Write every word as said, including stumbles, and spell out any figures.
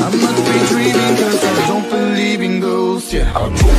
I must be dreaming, cause I don't believe in ghosts, yeah.